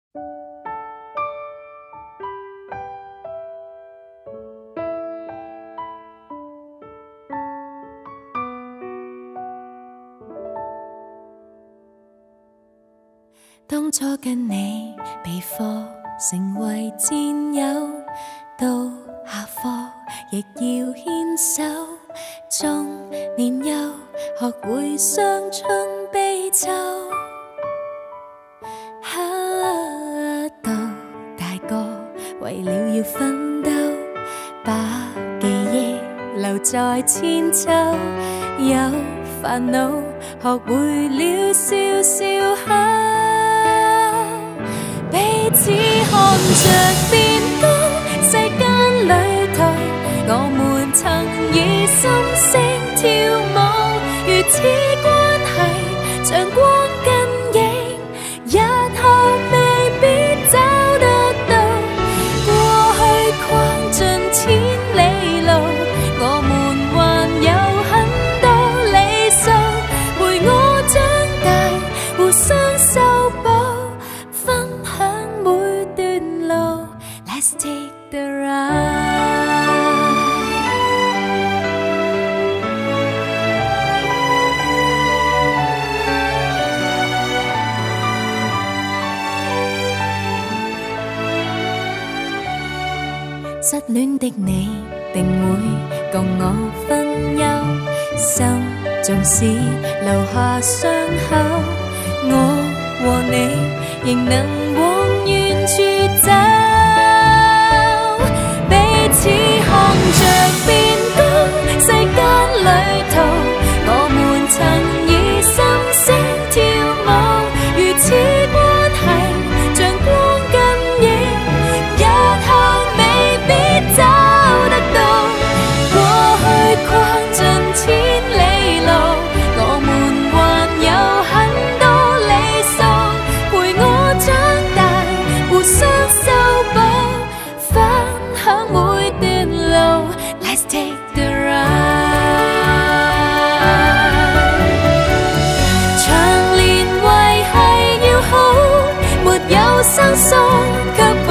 当初跟你被课成为战友，到下课亦要牵手。中年幼学会伤春悲秋，到大个为了要奋斗，把记忆留在千秋。有烦恼学会了笑笑口。 彼此看着變高，世間旅途，我們曾以心聲跳舞，如此關係像光跟影，日後未必找得到。過去逛盡千里路，我們還有很多理數，陪我長大，互相修補。 Let's take the ride。失戀的你定會共我分憂，心縱使留下傷口，我和你仍能往遠處走。 似看着變高，世間旅途，我們曾以心聲跳舞，如此關係像光跟影，日後未必找得到。過去逛盡千里路，我們還有很多理數，陪我長大，互相修補，分享每。 Let's take the ride。長年維繫要好，沒有生疏，卻。